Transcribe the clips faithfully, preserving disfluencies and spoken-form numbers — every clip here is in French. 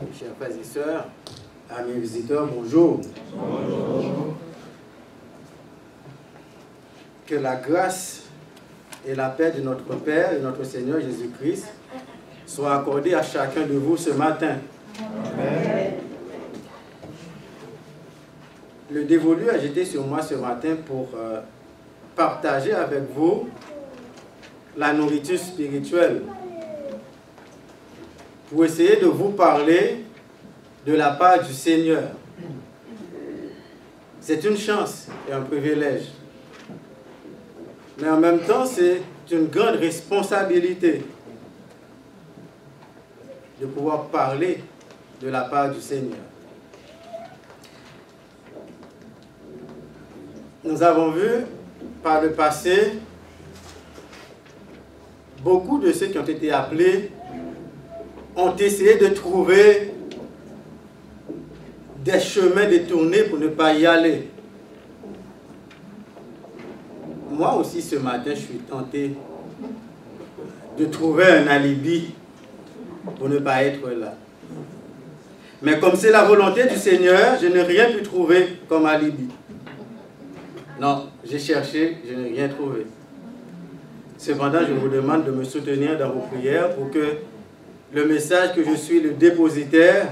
chers frères et sœurs, amis visiteurs, bonjour. Bonjour. Que la grâce et la paix de notre Père et notre Seigneur Jésus-Christ soient accordées à chacun de vous ce matin. Amen. Le dévolu a jeté sur moi ce matin pour euh, partager avec vous la nourriture spirituelle, pour essayer de vous parler de la part du Seigneur. C'est une chance et un privilège. Mais en même temps, c'est une grande responsabilité de pouvoir parler de la part du Seigneur. Nous avons vu par le passé beaucoup de ceux qui ont été appelés ont essayé de trouver des chemins détournés pour ne pas y aller. Moi aussi, ce matin, je suis tenté de trouver un alibi pour ne pas être là. Mais comme c'est la volonté du Seigneur, je n'ai rien pu trouver comme alibi. Non, j'ai cherché, je n'ai rien trouvé. Cependant, je vous demande de me soutenir dans vos prières pour que le message que je suis le dépositaire,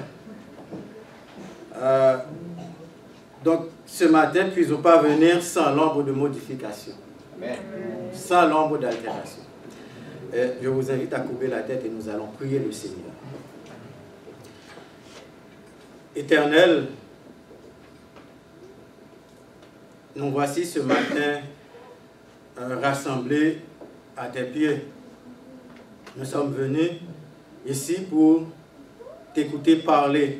euh, donc ce matin, puisse vous parvenir sans l'ombre de modification, Amen. Sans l'ombre d'altération. Je vous invite à courber la tête et nous allons prier le Seigneur. Éternel, nous voici ce matin euh, rassemblés à tes pieds. Nous sommes venus ici pour t'écouter parler.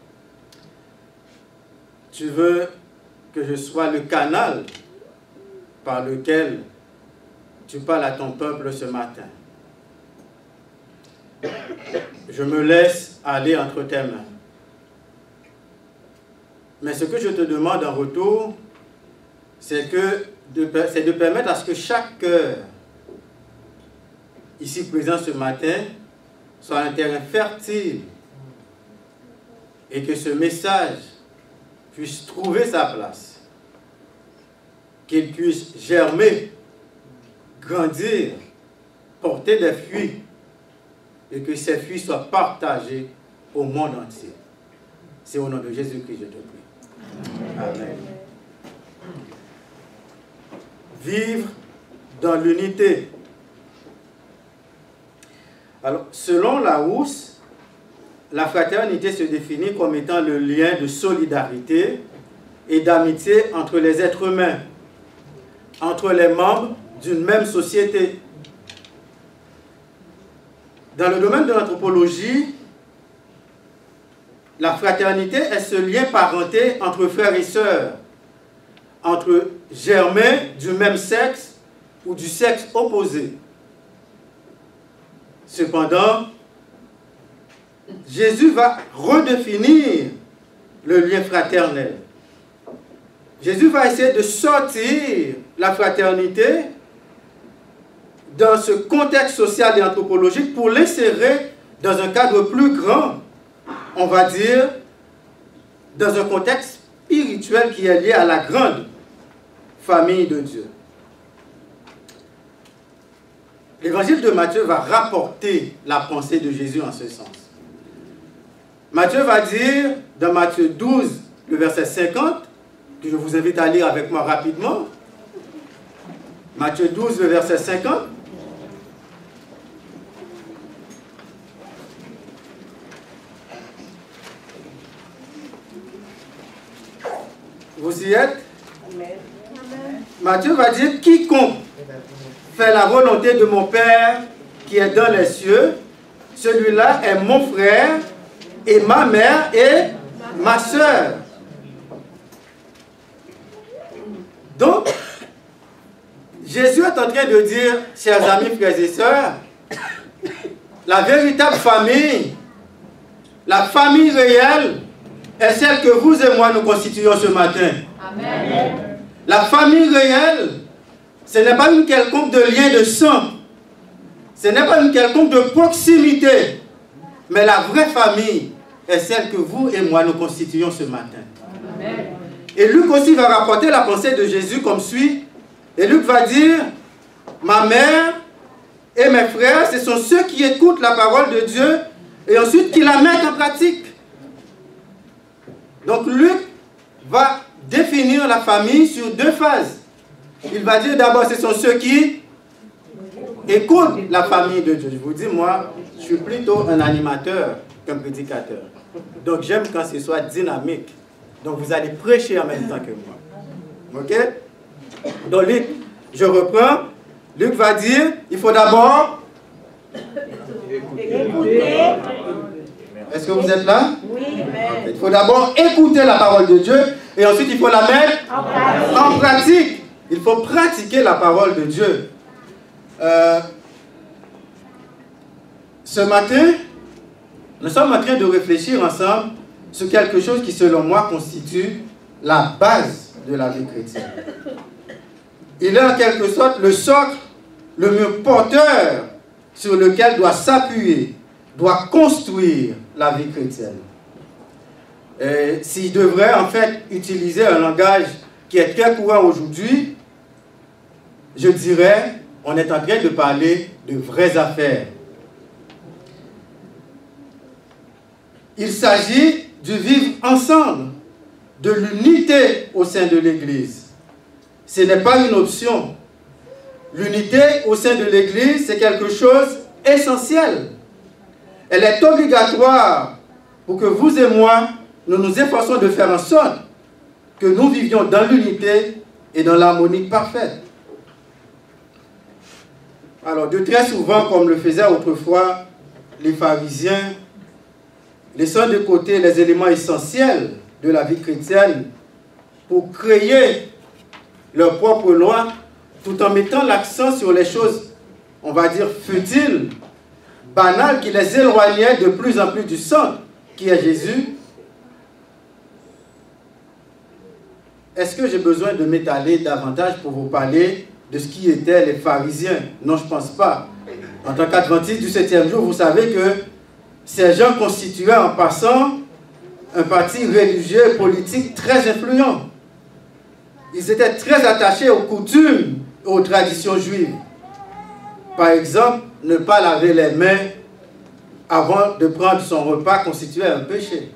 Tu veux que je sois le canal par lequel tu parles à ton peuple ce matin. Je me laisse aller entre tes mains. Mais ce que je te demande en retour, c'est que de, c'est de permettre à ce que chaque cœur ici présent ce matin soit un terrain fertile et que ce message puisse trouver sa place, qu'il puisse germer, grandir, porter des fruits et que ces fruits soient partagés au monde entier. C'est au nom de Jésus-Christ que je te prie. Amen. Vivre dans l'unité. Alors, selon Larousse, la fraternité se définit comme étant le lien de solidarité et d'amitié entre les êtres humains, entre les membres d'une même société. Dans le domaine de l'anthropologie, la fraternité est ce lien parenté entre frères et sœurs, entre germains du même sexe ou du sexe opposé. Cependant, Jésus va redéfinir le lien fraternel. Jésus va essayer de sortir la fraternité dans ce contexte social et anthropologique pour l'insérer dans un cadre plus grand, on va dire, dans un contexte spirituel qui est lié à la grande famille de Dieu. L'évangile de Matthieu va rapporter la pensée de Jésus en ce sens. Matthieu va dire, dans Matthieu douze, le verset cinquante, que je vous invite à lire avec moi rapidement. Matthieu douze, le verset cinquante. Vous y êtes? Amen. Matthieu va dire, quiconque fait la volonté de mon Père qui est dans les cieux, celui-là est mon frère et ma mère et ma sœur. Donc, Jésus est en train de dire, chers amis, frères et sœurs, la véritable famille, la famille réelle, est celle que vous et moi nous constituons ce matin. Amen. La famille réelle, ce n'est pas une quelconque de lien de sang, ce n'est pas une quelconque de proximité, mais la vraie famille est celle que vous et moi nous constituons ce matin. Amen. Et Luc aussi va rapporter la pensée de Jésus comme suit. Et Luc va dire, ma mère et mes frères, ce sont ceux qui écoutent la parole de Dieu et ensuite qui la mettent en pratique. Donc Luc va définir la famille sur deux phases. Il va dire d'abord, ce sont ceux qui écoutent la famille de Dieu. Je vous dis, moi, je suis plutôt un animateur qu'un prédicateur. Donc j'aime quand ce soit dynamique. Donc vous allez prêcher en même temps que moi. Ok? Donc Luc, je reprends. Luc va dire, il faut d'abord écouter. Est-ce que vous êtes là? Oui. Il faut d'abord écouter la parole de Dieu et ensuite il faut la mettre en pratique. En pratique. Il faut pratiquer la parole de Dieu. Euh, ce matin, nous sommes en train de réfléchir ensemble sur quelque chose qui, selon moi, constitue la base de la vie chrétienne. Il est en quelque sorte le socle, le mieux porteur sur lequel doit s'appuyer, doit construire la vie chrétienne. S'il devrait en fait utiliser un langage qui est très courant aujourd'hui, je dirais, on est en train de parler de vraies affaires. Il s'agit du vivre ensemble, de l'unité au sein de l'Église. Ce n'est pas une option. L'unité au sein de l'Église, c'est quelque chose d'essentiel. Elle est obligatoire pour que vous et moi, nous nous efforçons de faire en sorte que nous vivions dans l'unité et dans l'harmonie parfaite. Alors, de très souvent, comme le faisaient autrefois les pharisiens, laissant de côté les éléments essentiels de la vie chrétienne pour créer leur propre loi, tout en mettant l'accent sur les choses, on va dire, futiles, banales, qui les éloignaient de plus en plus du centre, qui est Jésus. Est-ce que j'ai besoin de m'étaler davantage pour vous parler de ce qui étaient les pharisiens? Non, je ne pense pas. En tant qu'adventiste du septième jour, vous savez que ces gens constituaient en passant un parti religieux et politique très influent. Ils étaient très attachés aux coutumes et aux traditions juives. Par exemple, ne pas laver les mains avant de prendre son repas constituait un péché.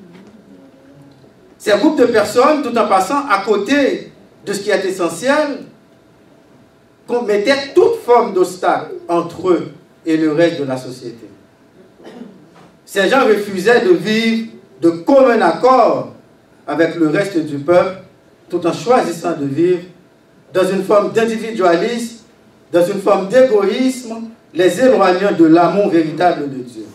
Ces groupes de personnes, tout en passant à côté de ce qui est essentiel, mettaient toute forme d'obstacle entre eux et le reste de la société. Ces gens refusaient de vivre de commun accord avec le reste du peuple, tout en choisissant de vivre dans une forme d'individualisme, dans une forme d'égoïsme, les éloignant de l'amour véritable de Dieu.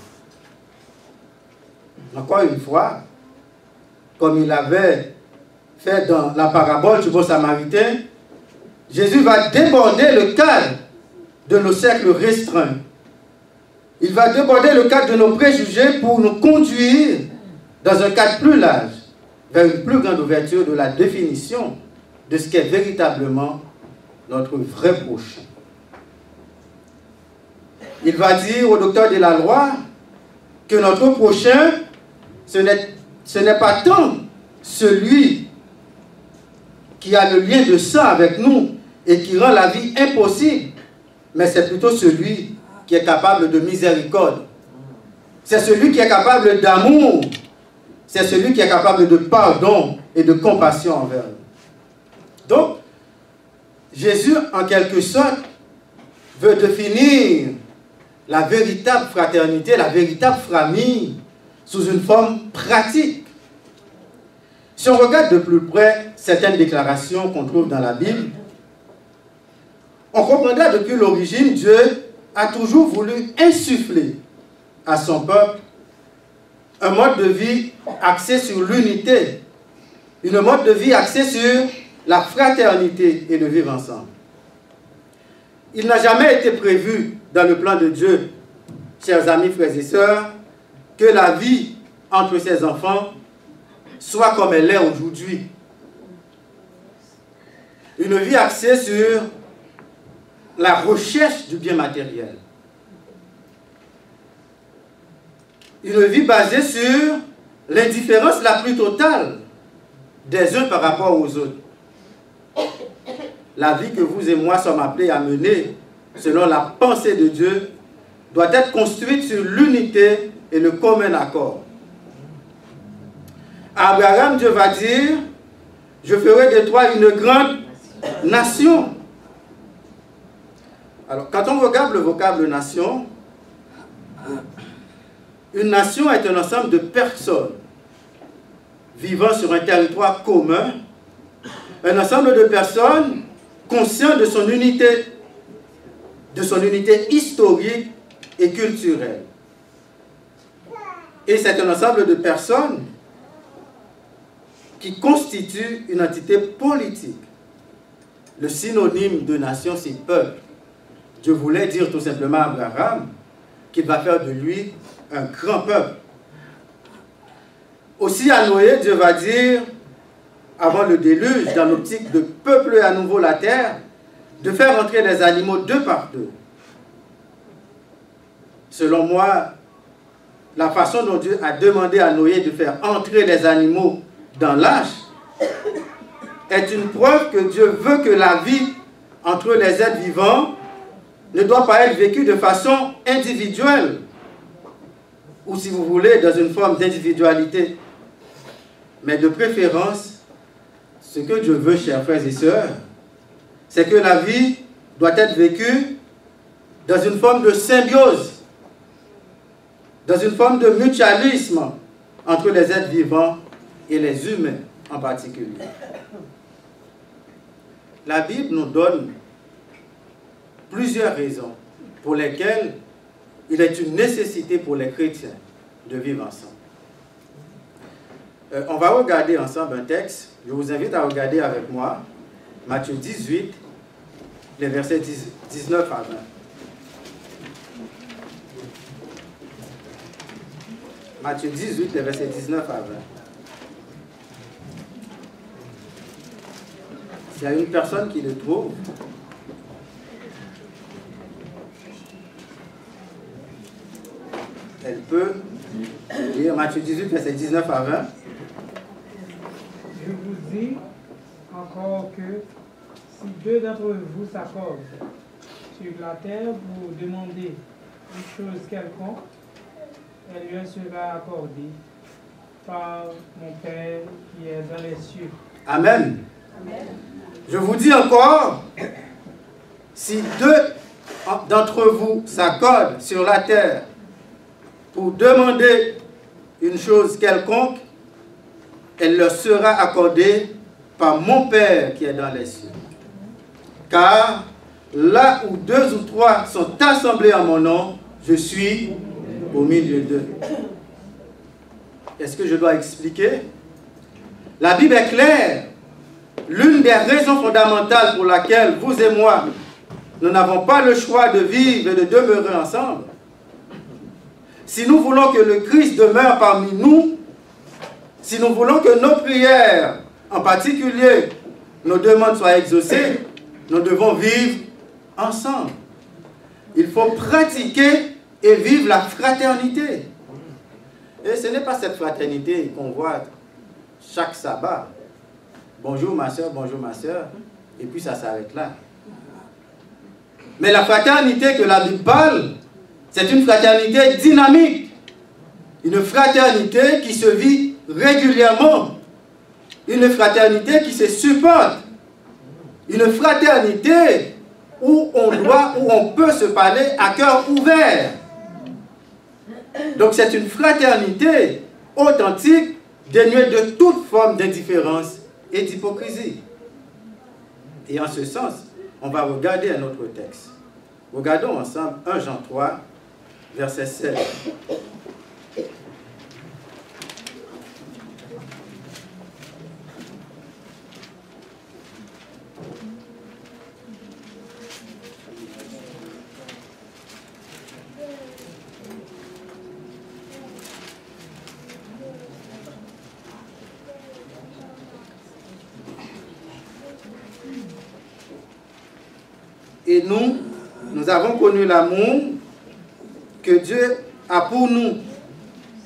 Encore une fois, comme il avait fait dans la parabole du bon samaritain, Jésus va déborder le cadre de nos cercles restreints. Il va déborder le cadre de nos préjugés pour nous conduire dans un cadre plus large, vers une plus grande ouverture de la définition de ce qu'est véritablement notre vrai prochain. Il va dire au docteur de la loi que notre prochain, ce n'est pas tant celui qui a le lien de sang avec nous et qui rend la vie impossible, mais c'est plutôt celui qui est capable de miséricorde. C'est celui qui est capable d'amour. C'est celui qui est capable de pardon et de compassion envers nous. Donc, Jésus, en quelque sorte, veut définir la véritable fraternité, la véritable famille, sous une forme pratique. Si on regarde de plus près certaines déclarations qu'on trouve dans la Bible, on comprendra depuis l'origine, Dieu a toujours voulu insuffler à son peuple un mode de vie axé sur l'unité, une mode de vie axé sur la fraternité et le vivre ensemble. Il n'a jamais été prévu dans le plan de Dieu, chers amis, frères et sœurs, que la vie entre ses enfants soit comme elle est aujourd'hui. Une vie axée sur la recherche du bien matériel. une vie basée sur l'indifférence la plus totale des uns par rapport aux autres. La vie que vous et moi sommes appelés à mener, selon la pensée de Dieu, doit être construite sur l'unité et le commun accord. À Abraham, Dieu va dire, je ferai de toi une grande nation. Alors, quand on regarde le vocable nation, une nation est un ensemble de personnes vivant sur un territoire commun, un ensemble de personnes conscientes de son unité, de son unité historique et culturelle. Et c'est un ensemble de personnes qui constituent une entité politique. Le synonyme de nation, c'est peuple. Dieu voulait dire tout simplement à Abraham qu'il va faire de lui un grand peuple. Aussi à Noé, Dieu va dire, avant le déluge, dans l'optique de peupler à nouveau la terre, de faire entrer les animaux deux par deux. Selon moi, la façon dont Dieu a demandé à Noé de faire entrer les animaux dans l'arche est une preuve que Dieu veut que la vie entre les êtres vivants ne doit pas être vécue de façon individuelle, ou si vous voulez, dans une forme d'individualité. Mais de préférence, ce que Dieu veut, chers frères et sœurs, c'est que la vie doit être vécue dans une forme de symbiose, dans une forme de mutualisme entre les êtres vivants et les humains en particulier. La Bible nous donne plusieurs raisons pour lesquelles il est une nécessité pour les chrétiens de vivre ensemble. Euh, on va regarder ensemble un texte. Je vous invite à regarder avec moi Matthieu dix-huit, les versets dix-neuf à vingt. Matthieu dix-huit, les versets dix-neuf à vingt. S'il y a une personne qui le trouve, elle peut lire Matthieu dix-huit, versets dix-neuf à vingt. Je vous dis encore que si deux d'entre vous s'accordent sur la terre pour demander une chose quelconque, elle lui sera accordée par mon Père qui est dans les cieux. Amen. Amen. Je vous dis encore, si deux d'entre vous s'accordent sur la terre pour demander une chose quelconque, elle leur sera accordée par mon Père qui est dans les cieux. Car là où deux ou trois sont assemblés en mon nom, je suis au milieu d'eux. Est-ce que je dois expliquer? La Bible est claire. L'une des raisons fondamentales pour laquelle vous et moi, nous n'avons pas le choix de vivre et de demeurer ensemble, si nous voulons que le Christ demeure parmi nous, si nous voulons que nos prières, en particulier nos demandes soient exaucées, nous devons vivre ensemble. Il faut pratiquer et vivre la fraternité. Et ce n'est pas cette fraternité qu'on voit chaque sabbat. Bonjour ma soeur, bonjour ma soeur, et puis ça s'arrête là. Mais la fraternité que la Bible parle, c'est une fraternité dynamique. Une fraternité qui se vit régulièrement. Une fraternité qui se supporte. Une fraternité où on doit, où on peut se parler à cœur ouvert. Donc c'est une fraternité authentique, dénuée de toute forme d'indifférence et d'hypocrisie. Et en ce sens, on va regarder un autre texte. Regardons ensemble un Jean trois, verset sept. Et nous, nous avons connu l'amour que Dieu a pour nous.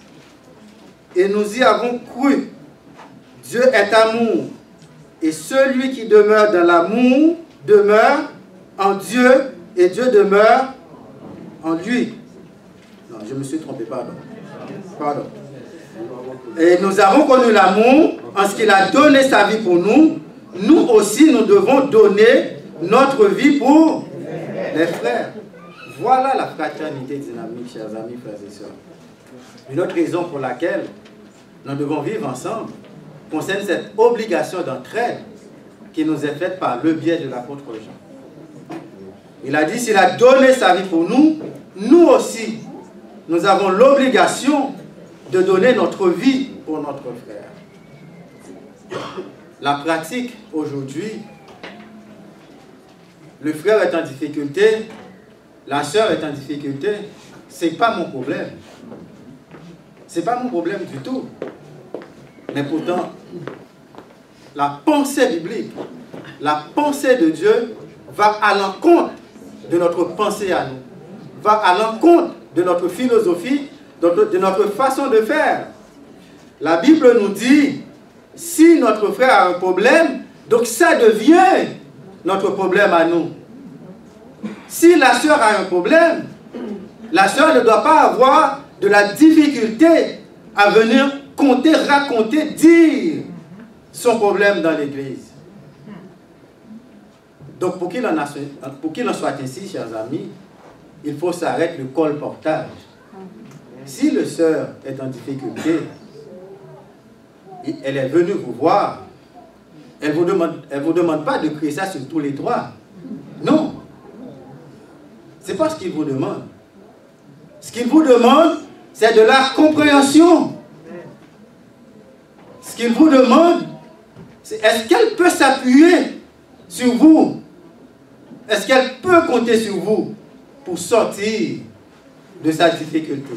et nous y avons cru. Dieu est amour, et celui qui demeure dans l'amour demeure en Dieu, et Dieu demeure en lui. Non, je me suis trompé, pardon. Pardon. Et nous avons connu l'amour en ce qu'il a donné sa vie pour nous. Nous aussi, nous devons donner notre vie pour les frères. Voilà la fraternité dynamique, chers amis, frères et sœurs. Une autre raison pour laquelle nous devons vivre ensemble concerne cette obligation d'entraide qui nous est faite par le biais de l'apôtre Jean. Il a dit, s'il a donné sa vie pour nous, nous aussi, nous avons l'obligation de donner notre vie pour notre frère. La pratique aujourd'hui, le frère est en difficulté, la sœur est en difficulté, ce n'est pas mon problème. Ce n'est pas mon problème du tout. Mais pourtant, la pensée biblique, la pensée de Dieu va à l'encontre de notre pensée à nous, va à l'encontre de notre philosophie, de notre façon de faire. La Bible nous dit, si notre frère a un problème, donc ça devient notre problème à nous. Si la sœur a un problème, la sœur ne doit pas avoir de la difficulté à venir compter, raconter, dire son problème dans l'église. Donc pour qu'il en, pour qu'il en soit ainsi, chers amis, il faut s'arrêter le colportage. Si le sœur est en difficulté, elle est venue vous voir, elle ne vous demande, elle vous demande pas de crier ça sur tous les toits. Non. Ce n'est pas ce qu'il vous demande. Ce qu'il vous demande, c'est de la compréhension. Ce qu'il vous demande, c'est est-ce qu'elle peut s'appuyer sur vous? Est-ce qu'elle peut compter sur vous pour sortir de sa difficulté?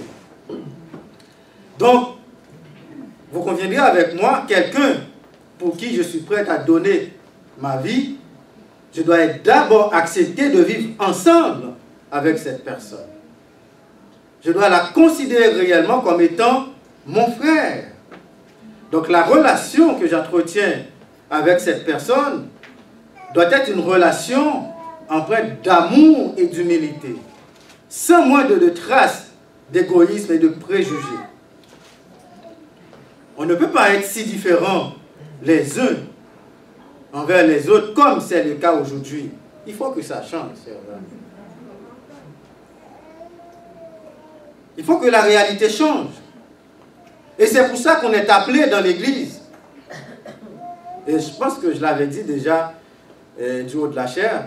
Donc, vous conviendrez avec moi, quelqu'un pour qui je suis prêt à donner ma vie, je dois d'abord accepter de vivre ensemble avec cette personne. Je dois la considérer réellement comme étant mon frère. Donc la relation que j'entretiens avec cette personne doit être une relation empreinte d'amour et d'humilité, sans moins de, de traces d'égoïsme et de préjugés. On ne peut pas être si différents les uns envers les autres, comme c'est le cas aujourd'hui. Il faut que ça change, chers amis. Il faut que la réalité change. Et c'est pour ça qu'on est appelé dans l'Église. Et je pense que je l'avais dit déjà euh, du haut de la chair.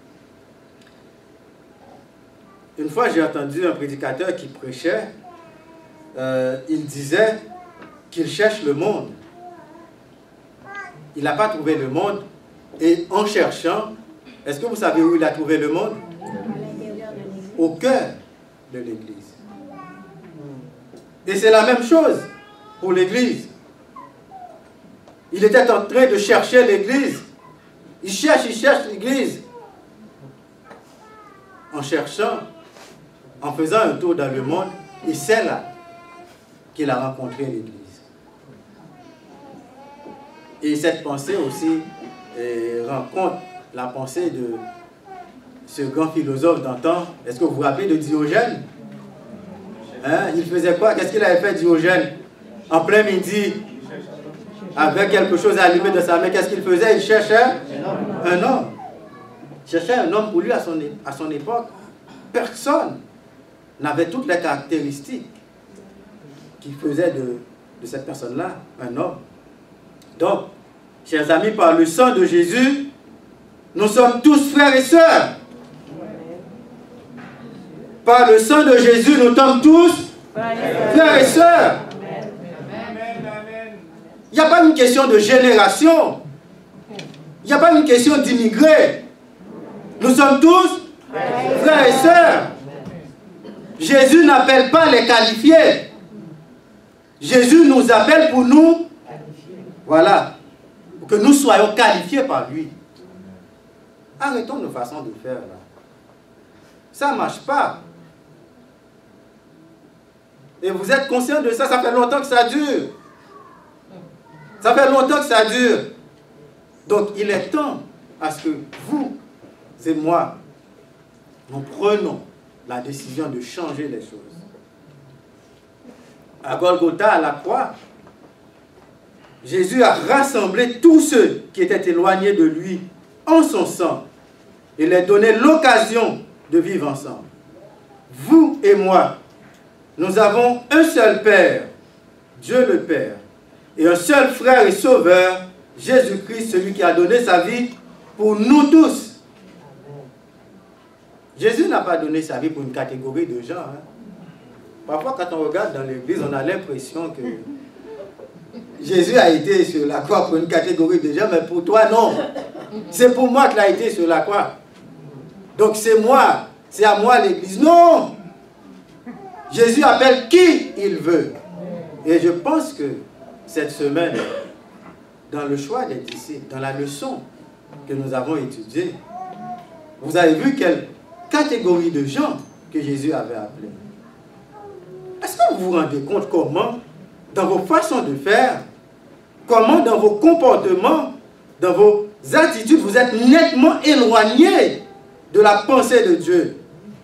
Une fois, j'ai entendu un prédicateur qui prêchait. Euh, il disait qu'il cherche le monde. Il n'a pas trouvé le monde. Et en cherchant, est-ce que vous savez où il a trouvé le monde? Au cœur de l'Église. Et c'est la même chose pour l'Église. Il était en train de chercher l'Église. Il cherche, il cherche l'Église. En cherchant, en faisant un tour dans le monde, et c'est là qu'il a rencontré l'Église. Et cette pensée aussi eh, rencontre la pensée de ce grand philosophe d'antan. Est-ce que vous vous rappelez de Diogène? Hein? Il faisait quoi? Qu'est-ce qu'il avait fait, Diogène? En plein midi, avec quelque chose à allumer de sa main, qu'est-ce qu'il faisait? Il cherchait un homme. Il cherchait un homme pour lui à son, à son époque. Personne n'avait toutes les caractéristiques qui faisaient de, de cette personne-là un homme. Donc, chers amis, par le sang de Jésus, nous sommes tous frères et sœurs. Par le sang de Jésus, nous sommes tous frères et sœurs. Il n'y a pas une question de génération. Il n'y a pas une question d'immigrés. Nous sommes tous frères et sœurs. Jésus n'appelle pas les qualifiés. Jésus nous appelle pour nous, voilà, pour que nous soyons qualifiés par lui. Arrêtons nos façons de faire là. Ça ne marche pas. Et vous êtes conscient de ça, ça fait longtemps que ça dure. Ça fait longtemps que ça dure. Donc il est temps à ce que vous et moi, nous prenons la décision de changer les choses. À Golgotha, à la croix, Jésus a rassemblé tous ceux qui étaient éloignés de lui en son sang et leur donné l'occasion de vivre ensemble. Vous et moi, nous avons un seul Père, Dieu le Père, et un seul frère et sauveur, Jésus-Christ, celui qui a donné sa vie pour nous tous. Jésus n'a pas donné sa vie pour une catégorie de gens. Hein. Parfois, quand on regarde dans l'église, on a l'impression que Jésus a été sur la croix pour une catégorie de gens, mais pour toi, non. C'est pour moi qu'il a été sur la croix. Donc c'est moi, c'est à moi l'église. Non! Jésus appelle qui il veut. Et je pense que cette semaine, dans le choix des disciples, dans la leçon que nous avons étudiée, vous avez vu quelle catégorie de gens que Jésus avait appelés. Est-ce que vous vous rendez compte comment, dans vos façons de faire, comment dans vos comportements, dans vos attitudes, vous êtes nettement éloignés de la pensée de Dieu?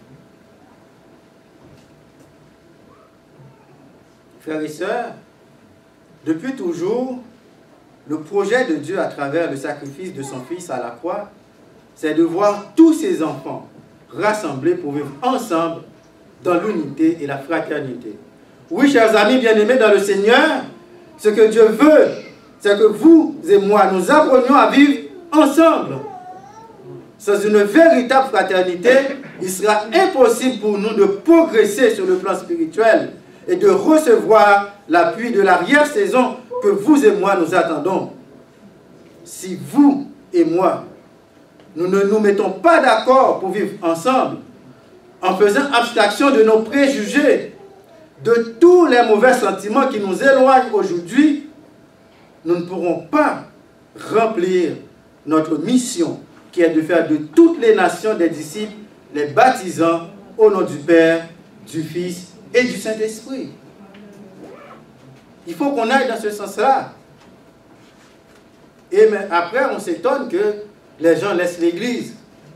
Frères et sœurs, depuis toujours, le projet de Dieu à travers le sacrifice de son Fils à la croix, c'est de voir tous ses enfants rassemblés pour vivre ensemble dans l'unité et la fraternité. Oui, chers amis bien-aimés dans le Seigneur, ce que Dieu veut, c'est que vous et moi, nous apprenions à vivre ensemble. Sans une véritable fraternité, il sera impossible pour nous de progresser sur le plan spirituel et de recevoir l'appui de l'arrière-saison que vous et moi nous attendons. Si vous et moi, nous ne nous mettons pas d'accord pour vivre ensemble, en faisant abstraction de nos préjugés, de tous les mauvais sentiments qui nous éloignent aujourd'hui, nous ne pourrons pas remplir notre mission qui est de faire de toutes les nations des disciples, les baptisant au nom du Père, du Fils et du Saint-Esprit. Il faut qu'on aille dans ce sens-là. Et mais après, on s'étonne que les gens laissent l'Église.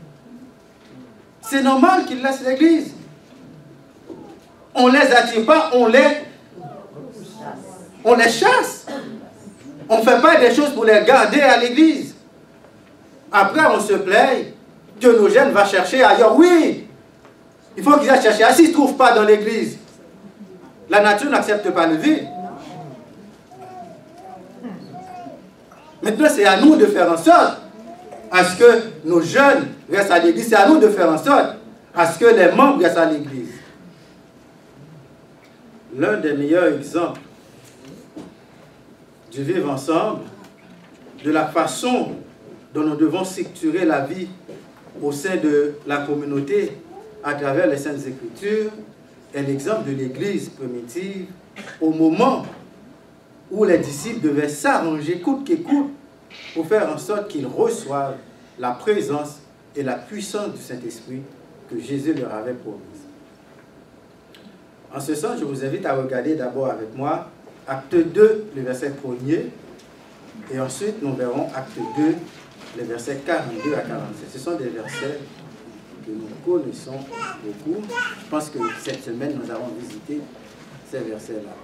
C'est normal qu'ils laissent l'Église. On ne les attire pas, on les, on les chasse. On ne fait pas des choses pour les garder à l'Église. Après, on se plaint que nos jeunes vont chercher ailleurs. Oui, il faut qu'ils aillent chercher. Ah, s'ils ne trouvent pas dans l'Église, la nature n'accepte pas le vide. Maintenant, c'est à nous de faire en sorte à ce que nos jeunes restent à l'Église. C'est à nous de faire en sorte à ce que les membres restent à l'Église. L'un des meilleurs exemples du vivre ensemble, de la façon dont nous devons structurer la vie au sein de la communauté à travers les Saintes Écritures, est l'exemple de l'Église primitive au moment où les disciples devaient s'arranger coûte que coûte pour faire en sorte qu'ils reçoivent la présence et la puissance du Saint-Esprit que Jésus leur avait promise. En ce sens, je vous invite à regarder d'abord avec moi Acte deux, le verset premier, et ensuite nous verrons Acte deux, les versets quarante-deux à quarante-sept. Ce sont des versets que nous connaissons beaucoup. Je pense que cette semaine, nous avons visité ces versets-là.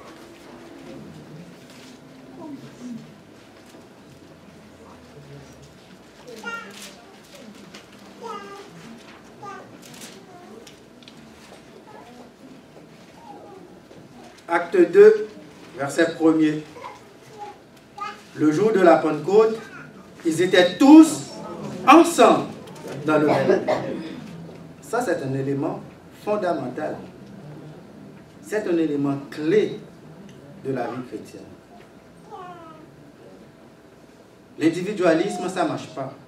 Acte deux, verset premier. Le jour de la Pentecôte, ils étaient tous ensemble dans le même. Ça, c'est un élément fondamental. C'est un élément clé de la vie chrétienne. L'individualisme, ça ne marche pas.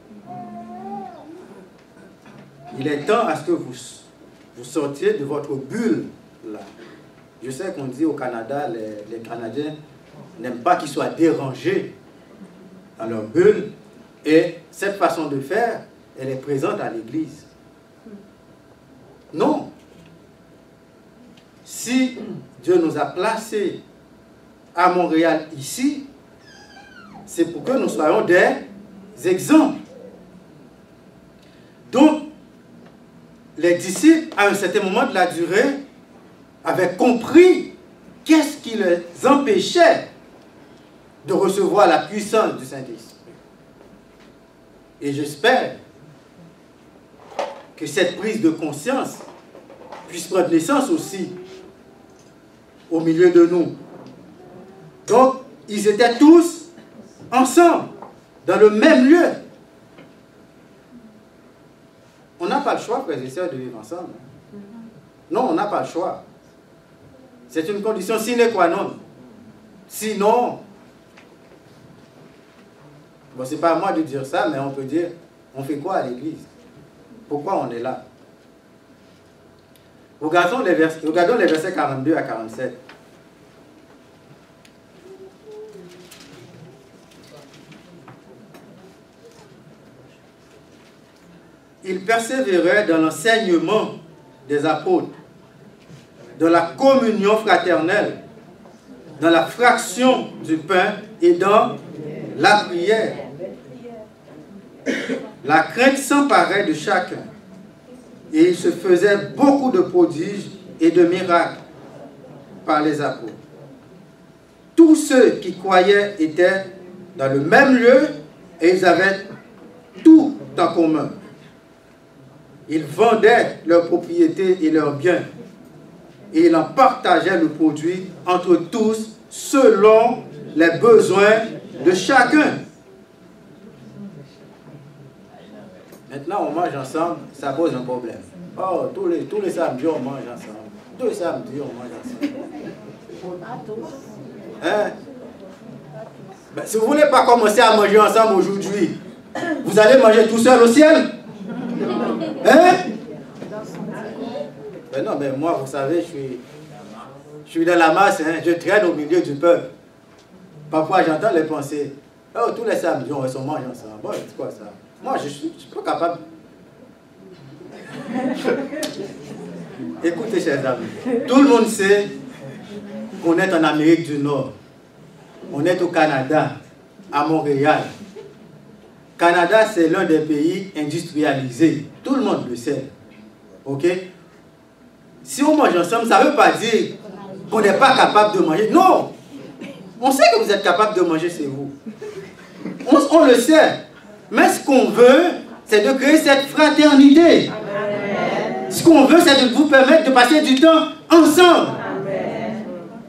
Il est temps à ce que vous, vous sortiez de votre bulle, là. Je sais qu'on dit au Canada, les, les Canadiens n'aiment pas qu'ils soient dérangés dans leur bulle. Et cette façon de faire, elle est présente à l'Église. Non. si Dieu nous a placés à Montréal ici, c'est pour que nous soyons des exemples. Donc, les disciples, à un certain moment de la durée, avaient compris qu'est-ce qui les empêchait de recevoir la puissance du Saint-Esprit. Et j'espère que cette prise de conscience puisse prendre naissance aussi au milieu de nous. Donc, ils étaient tous ensemble, dans le même lieu. On n'a pas le choix, frères et sœurs, de vivre ensemble. Non, on n'a pas le choix. C'est une condition sine qua non. Sinon, bon, c'est pas à moi de dire ça, mais on peut dire, on fait quoi à l'église? Pourquoi on est là? Regardons les, vers, regardons les versets quarante-deux à quarante-sept. Ils persévéraient dans l'enseignement des apôtres, dans la communion fraternelle, dans la fraction du pain et dans la prière. La crainte s'emparait de chacun, et il se faisait beaucoup de prodiges et de miracles par les apôtres. Tous ceux qui croyaient étaient dans le même lieu et ils avaient tout en commun. Ils vendaient leurs propriétés et leurs biens et ils en partageaient le produit entre tous selon les besoins de chacun. Maintenant, on mange ensemble, ça pose un problème. Oh, tous les, tous les samedis, on mange ensemble. Tous les samedis, on mange ensemble. Hein? Ben, si vous ne voulez pas commencer à manger ensemble aujourd'hui, vous allez manger tout seul au ciel? Hein? Ben non, mais moi, vous savez, je suis, je suis dans la masse, hein, je traîne au milieu du peuple. Parfois, j'entends les pensées. Oh, tous les samedis, on se mange ensemble. Bon, c'est quoi ça? Moi, je ne suis, suis pas capable. Écoutez, chers amis, tout le monde sait qu'on est en Amérique du Nord. On est au Canada, à Montréal. Canada, c'est l'un des pays industrialisés. Tout le monde le sait. Ok? Si on mange ensemble, ça ne veut pas dire qu'on n'est pas capable de manger. Non! On sait que vous êtes capable de manger chez vous. On, on le sait. Mais ce qu'on veut, c'est de créer cette fraternité. Amen. Ce qu'on veut, c'est de vous permettre de passer du temps ensemble. Amen.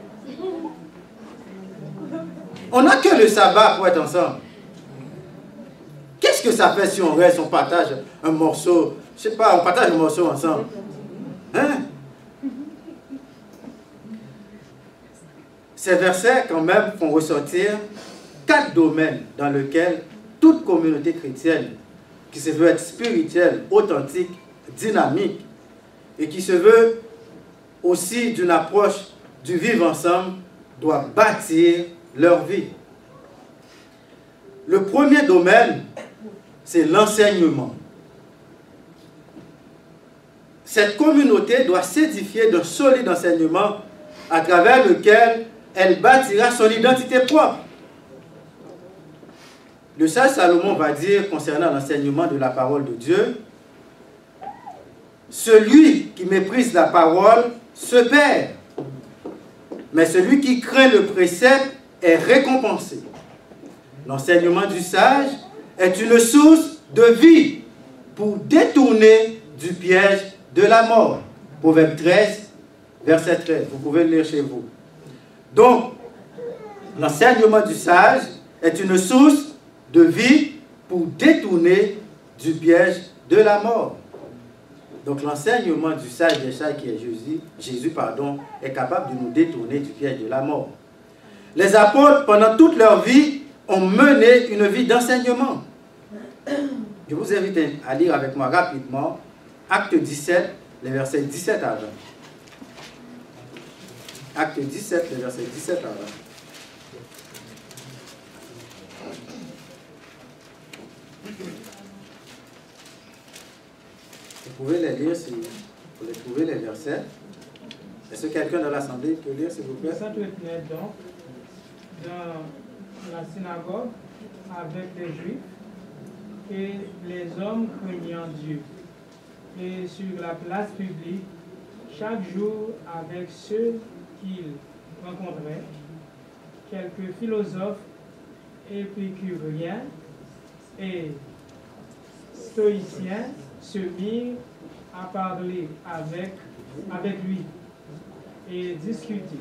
On n'a que le sabbat pour être ensemble. Qu'est-ce que ça fait si on reste, on partage un morceau, je sais pas, on partage un morceau ensemble? Hein? Ces versets, quand même, font ressortir quatre domaines dans lesquels toute communauté chrétienne qui se veut être spirituelle, authentique, dynamique et qui se veut aussi d'une approche du vivre ensemble doit bâtir leur vie. Le premier domaine, c'est l'enseignement. Cette communauté doit s'édifier d'un solide enseignement à travers lequel elle bâtira son identité propre. Le sage Salomon va dire concernant l'enseignement de la parole de Dieu, « Celui qui méprise la parole se perd, mais celui qui craint le précepte est récompensé. L'enseignement du sage est une source de vie pour détourner du piège de la mort. » Proverbe treize, verset treize. Vous pouvez le lire chez vous. Donc, l'enseignement du sage est une source de vie pour détourner du piège de la mort. Donc, l'enseignement du sage des sages qui est Jésus, Jésus pardon, est capable de nous détourner du piège de la mort. Les apôtres, pendant toute leur vie, ont mené une vie d'enseignement. Je vous invite à lire avec moi rapidement Acte dix-sept, les versets dix-sept à vingt. Acte dix-sept, les versets dix-sept à vingt. Vous pouvez les lire si vous pouvez trouver les versets. Est-ce que quelqu'un dans l'Assemblée peut lire, s'il vous plaît? Il s'entretenait donc dans la synagogue avec les Juifs et les hommes craignant Dieu, et sur la place publique, chaque jour avec ceux qu'il rencontrait, quelques philosophes épicuriens et stoïciens se mirent à parler avec, avec lui et discuter.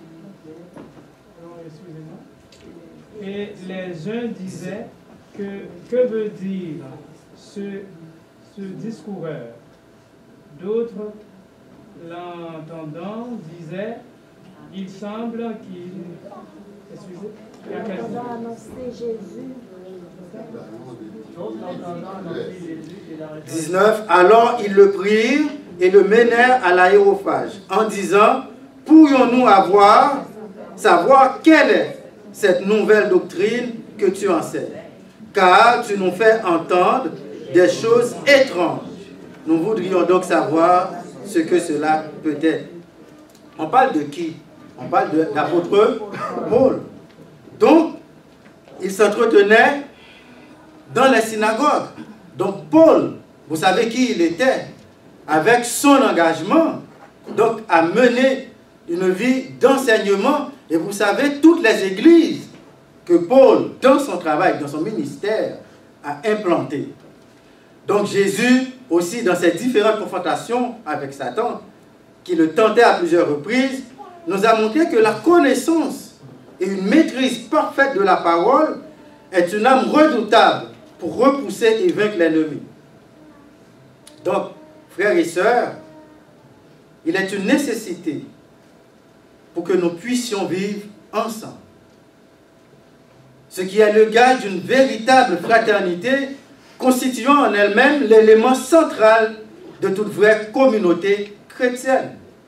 Excusez-moi. Et les uns disaient que que veut dire ce, ce discoureur? D'autres, l'entendant, disaient il semble qu'il. Excusez, il y a quelqu'un. dix-neuf. Alors ils le prirent et le menèrent à l'aérophage en disant, pourrions-nous avoir, savoir quelle est cette nouvelle doctrine que tu enseignes, car tu nous fais entendre des choses étranges. Nous voudrions donc savoir ce que cela peut être. On parle de qui? On parle de l'apôtre Paul. Donc, il s'entretenait dans les synagogues. Donc Paul, vous savez qui il était, avec son engagement, donc à mener une vie d'enseignement. Et vous savez, toutes les églises que Paul, dans son travail, dans son ministère, a implantées. Donc Jésus, aussi dans ses différentes confrontations avec Satan, qui le tentait à plusieurs reprises, nous a montré que la connaissance et une maîtrise parfaite de la parole est une arme redoutable pour repousser et vaincre l'ennemi. Donc, frères et sœurs, il est une nécessité pour que nous puissions vivre ensemble. Ce qui est le gage d'une véritable fraternité, constituant en elle-même l'élément central de toute vraie communauté chrétienne.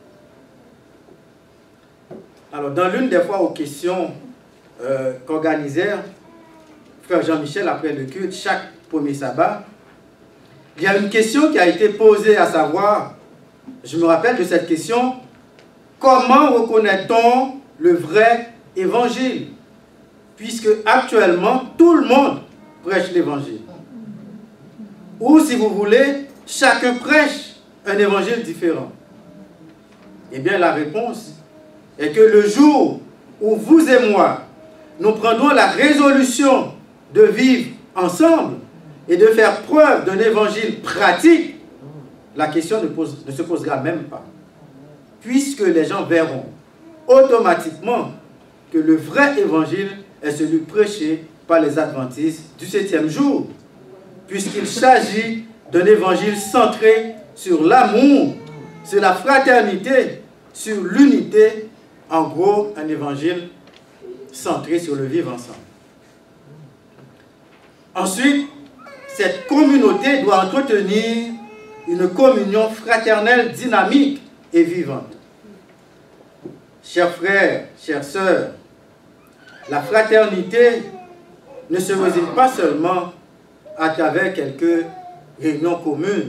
Alors, dans l'une des fois aux questions euh, qu'organisait frère Jean-Michel après le culte, chaque premier sabbat, il y a une question qui a été posée, à savoir, je me rappelle de cette question, comment reconnaît-on le vrai évangile? Puisque actuellement, tout le monde prêche l'évangile. Ou, si vous voulez, chacun prêche un évangile différent. Eh bien, la réponse est que le jour où vous et moi, nous prendrons la résolution de vivre ensemble et de faire preuve d'un évangile pratique, la question ne, pose, ne se posera même pas. Puisque les gens verront automatiquement que le vrai évangile est celui prêché par les adventistes du septième jour, puisqu'il s'agit d'un évangile centré sur l'amour, sur la fraternité, sur l'unité, en gros, un évangile centré sur le vivre ensemble. Ensuite, cette communauté doit entretenir une communion fraternelle dynamique et vivante. Chers frères, chères sœurs, la fraternité ne se résume pas seulement à travers quelques réunions communes,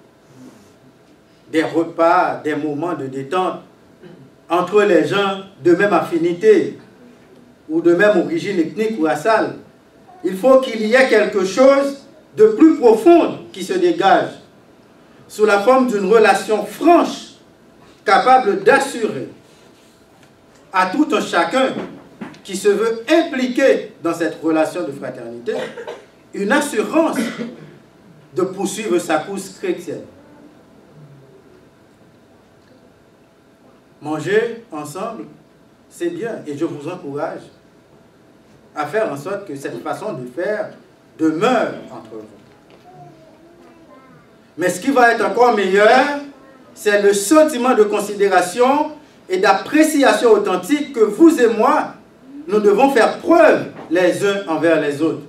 des repas, des moments de détente entre les gens de même affinité ou de même origine ethnique ou raciale. Il faut qu'il y ait quelque chose de plus profond qui se dégage sous la forme d'une relation franche capable d'assurer à tout un chacun qui se veut impliqué dans cette relation de fraternité une assurance de poursuivre sa course chrétienne. Manger ensemble, c'est bien, et je vous encourage à faire en sorte que cette façon de faire demeure entre vous. Mais ce qui va être encore meilleur, c'est le sentiment de considération et d'appréciation authentique que vous et moi, nous devons faire preuve les uns envers les autres.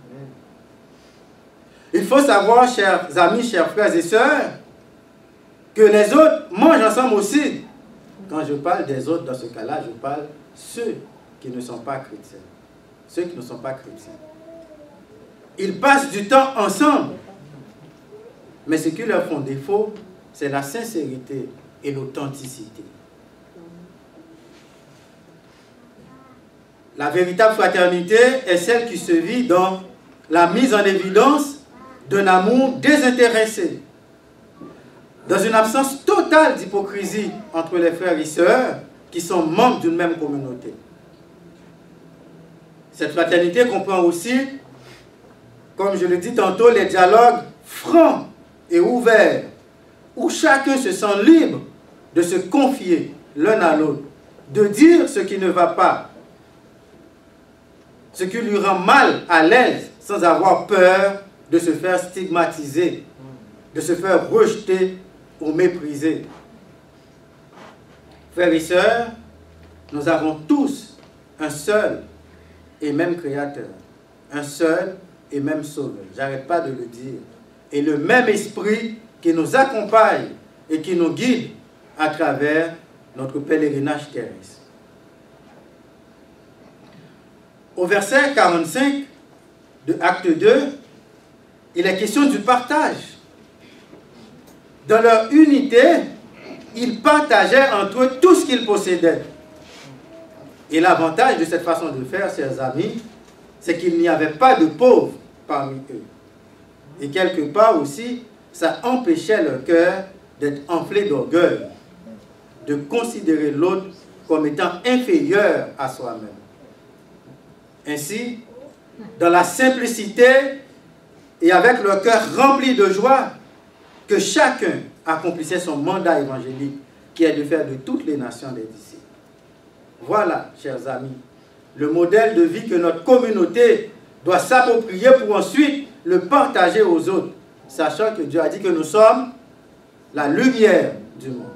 Il faut savoir, chers amis, chers frères et sœurs, que les autres mangent ensemble aussi. Quand je parle des autres, dans ce cas-là, je parle de ceux qui ne sont pas chrétiens. Ceux qui ne sont pas chrétiens. Ils passent du temps ensemble. Mais ce qui leur font défaut, c'est la sincérité et l'authenticité. La véritable fraternité est celle qui se vit dans la mise en évidence d'un amour désintéressé, dans une absence totale d'hypocrisie entre les frères et sœurs qui sont membres d'une même communauté. Cette fraternité comprend aussi, comme je le dis tantôt, les dialogues francs et ouverts, où chacun se sent libre de se confier l'un à l'autre, de dire ce qui ne va pas, ce qui lui rend mal à l'aise, sans avoir peur de se faire stigmatiser, de se faire rejeter ou mépriser. Frères et sœurs, nous avons tous un seul et même Créateur, un seul et même Sauveur, j'arrête pas de le dire, et le même Esprit qui nous accompagne et qui nous guide à travers notre pèlerinage terrestre. Au verset quarante-cinq de Acte deux, il est question du partage. Dans leur unité, ils partageaient entre eux tout ce qu'ils possédaient. Et l'avantage de cette façon de faire, chers amis, c'est qu'il n'y avait pas de pauvres parmi eux. Et quelque part aussi, ça empêchait leur cœur d'être enflé d'orgueil, de considérer l'autre comme étant inférieur à soi-même. Ainsi, dans la simplicité et avec leur cœur rempli de joie, que chacun accomplissait son mandat évangélique, qui est de faire de toutes les nations des disciples. Voilà, chers amis, le modèle de vie que notre communauté doit s'approprier pour ensuite le partager aux autres, sachant que Dieu a dit que nous sommes la lumière du monde.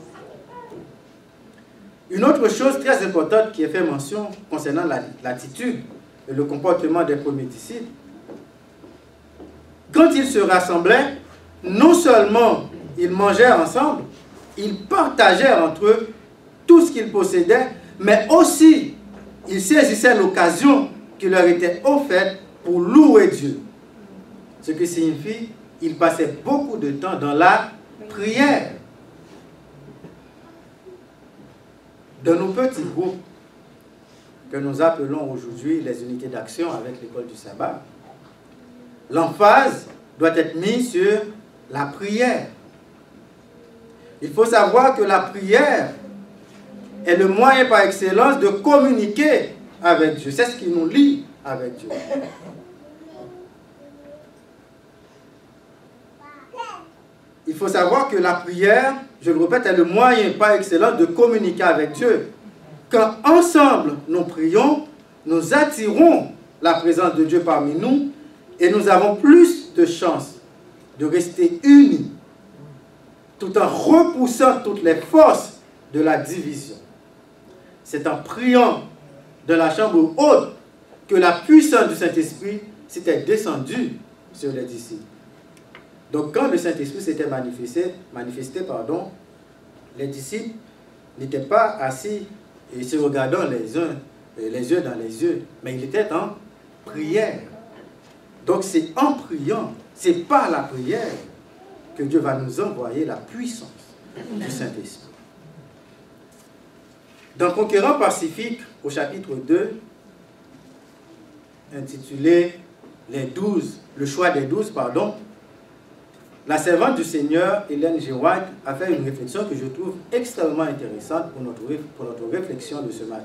Une autre chose très importante qui est fait mention concernant l'attitude et le comportement des premiers disciples, quand ils se rassemblaient, non seulement ils mangeaient ensemble, ils partageaient entre eux tout ce qu'ils possédaient, mais aussi ils saisissaient l'occasion qui leur était offerte pour louer Dieu. Ce qui signifie qu'ils passaient beaucoup de temps dans la prière. Dans nos petits groupes, que nous appelons aujourd'hui les unités d'action avec l'école du sabbat, l'emphase doit être mise sur la prière. Il faut savoir que la prière est le moyen par excellence de communiquer avec Dieu. C'est ce qui nous lie avec Dieu. Il faut savoir que la prière, je le répète, est le moyen par excellence de communiquer avec Dieu. Quand ensemble nous prions, nous attirons la présence de Dieu parmi nous et nous avons plus de chances de rester unis tout en repoussant toutes les forces de la division. C'est en priant de la chambre haute que la puissance du Saint-Esprit s'était descendue sur les disciples. Donc quand le Saint-Esprit s'était manifesté, manifesté pardon, les disciples n'étaient pas assis et se regardant les uns, les yeux dans les yeux, mais ils étaient en prière. Donc c'est en priant, c'est par la prière que Dieu va nous envoyer la puissance du Saint-Esprit. Dans Conquérant Pacifique, au chapitre deux, intitulé les douze, le choix des douze, pardon, la servante du Seigneur, Hélène G. White, a fait une réflexion que je trouve extrêmement intéressante pour notre, pour notre réflexion de ce matin.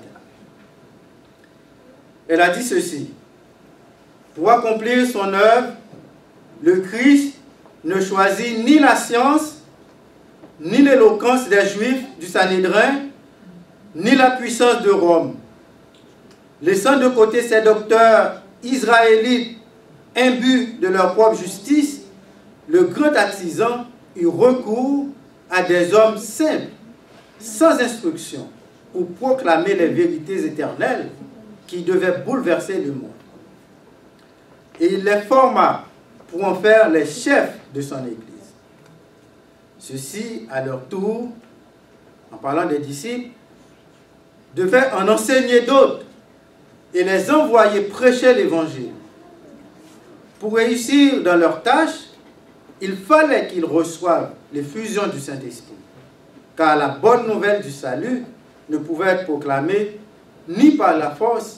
Elle a dit ceci: pour accomplir son œuvre, le Christ ne choisit ni la science, ni l'éloquence des Juifs du Sanhédrin, ni la puissance de Rome. Laissant de côté ces docteurs israélites imbus de leur propre justice, le grand artisan eut recours à des hommes simples, sans instruction, pour proclamer les vérités éternelles qui devaient bouleverser le monde. Et il les forma pour en faire les chefs de son Église. Ceux-ci, à leur tour, en parlant des disciples, devaient en enseigner d'autres et les envoyer prêcher l'Évangile. Pour réussir dans leur tâche, il fallait qu'ils reçoivent l'effusion du Saint-Esprit, car la bonne nouvelle du salut ne pouvait être proclamée ni par la force,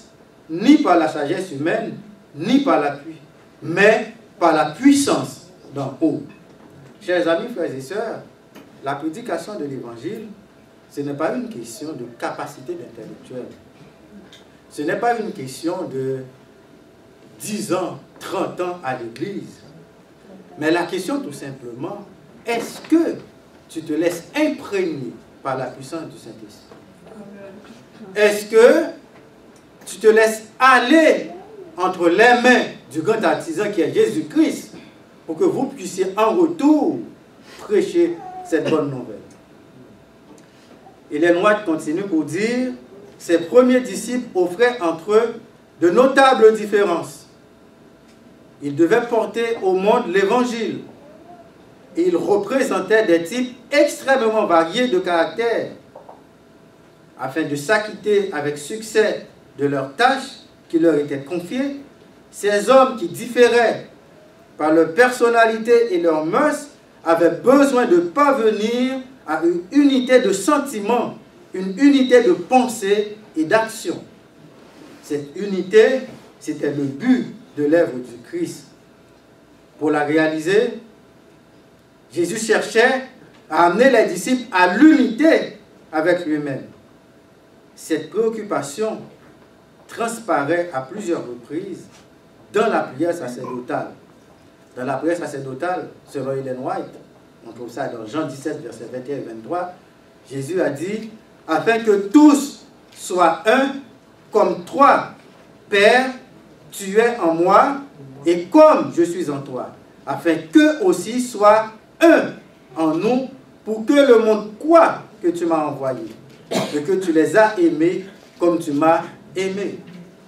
ni par la sagesse humaine, ni par l'appui, mais par la puissance d'en haut. Chers amis, frères et sœurs, la prédication de l'Évangile, ce n'est pas une question de capacité d'intellectuel. Ce n'est pas une question de dix ans, trente ans à l'Église. Mais la question tout simplement, est-ce que tu te laisses imprégner par la puissance du Saint-Esprit? Est-ce que tu te laisses aller entre les mains du grand artisan qui est Jésus-Christ pour que vous puissiez en retour prêcher cette bonne nouvelle? Ellen White continue pour dire, ses premiers disciples offraient entre eux de notables différences. Ils devaient porter au monde l'évangile. Et ils représentaient des types extrêmement variés de caractères. Afin de s'acquitter avec succès de leurs tâches qui leur étaient confiées, ces hommes qui différaient par leur personnalité et leurs mœurs avaient besoin de parvenir à une unité de sentiment, une unité de pensée et d'action. Cette unité, c'était le but de l'œuvre du Christ. Pour la réaliser, Jésus cherchait à amener les disciples à l'unité avec lui-même. Cette préoccupation transparaît à plusieurs reprises dans la prière sacerdotale. Dans la prière sacerdotale, selon Ellen White, on trouve ça dans Jean dix-sept, versets vingt et un et vingt-trois, Jésus a dit, afin que tous soient un, comme toi, Père, tu es en moi, et comme je suis en toi, afin qu'eux aussi soient un en nous, pour que le monde croie que tu m'as envoyé, et que tu les as aimés comme tu m'as aimé.